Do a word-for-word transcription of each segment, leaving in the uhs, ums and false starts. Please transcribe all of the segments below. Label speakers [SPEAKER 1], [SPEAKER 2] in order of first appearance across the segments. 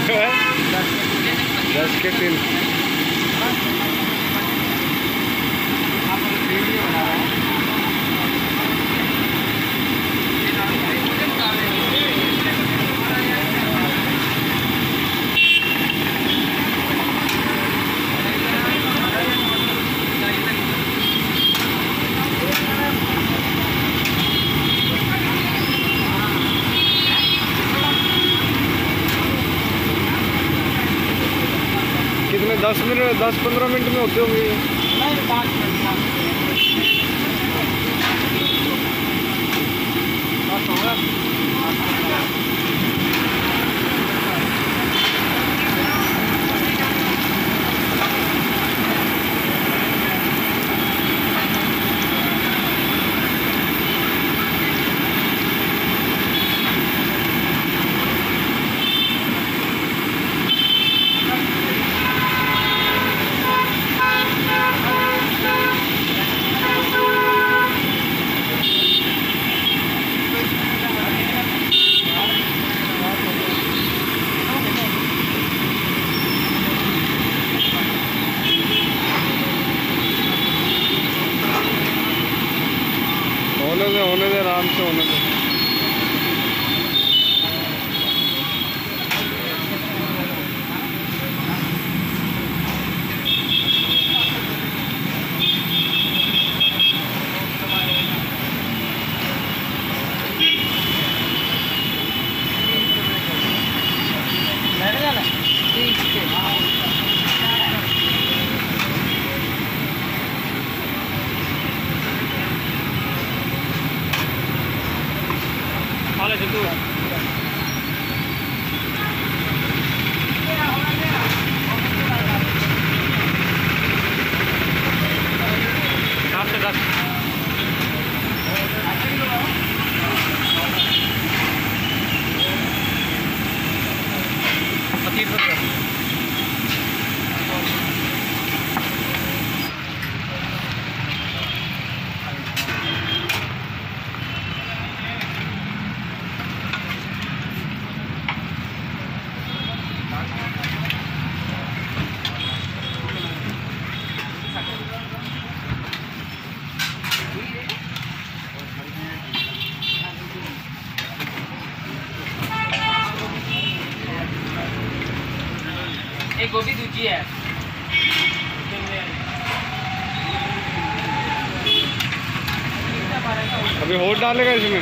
[SPEAKER 1] दस के तीन। कितने दस मिनट दस पंद्रह मिनट में होते होंगे?
[SPEAKER 2] नहीं, पाँच मिनट पाँच मिनट बस होगा।
[SPEAKER 1] होने दे होने दे आराम से होने दे।
[SPEAKER 2] Olha, Dudu. सात से दस। पच्चीस रुपये। एक गोभी दूजी है।
[SPEAKER 1] अभी होट डालेगा इसमें?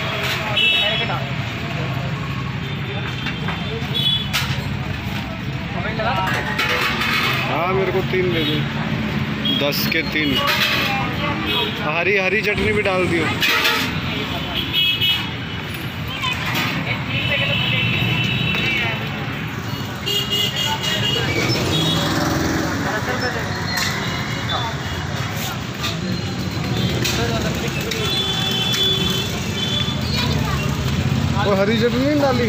[SPEAKER 1] हाँ मेरे को तीन दे दो, दस के तीन। हरी हरी चटनी भी डाल दियो। वो हरी चटनी नहीं डाली?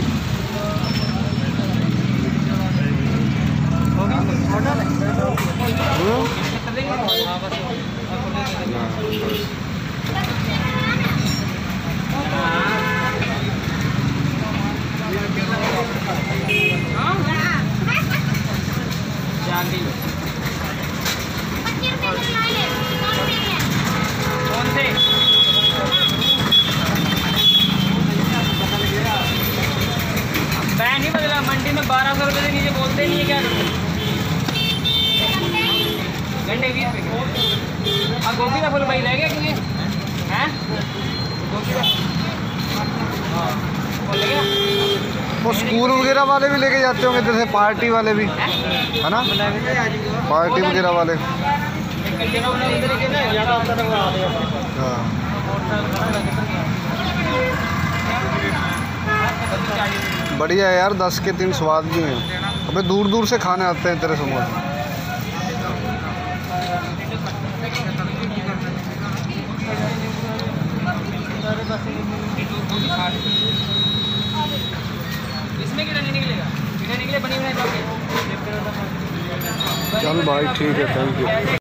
[SPEAKER 2] कौन से? बैन नहीं बदला, मंडी में बारह सौ रुपये से नीचे बोलते नहीं है। क्या घंटे बीस रुपये। हाँ गोभी का फूल भाई ले गया कि हैं? गोभी का हाँ वो ले गया।
[SPEAKER 1] वो स्कूल वगैरह वाले भी लेके जाते होंगे, जैसे पार्टी वाले भी है ना, पार्टी वगैरह वाले। हाँ बढ़िया है यार, दस के तीन स्वाद भी हैं। अबे दूर दूर से खाने आते हैं तेरे समोसे।
[SPEAKER 2] इसमें कितना निकलेगा? कितना निकले बनी बनाई?
[SPEAKER 1] चल भाई ठीक है, थैंक यू।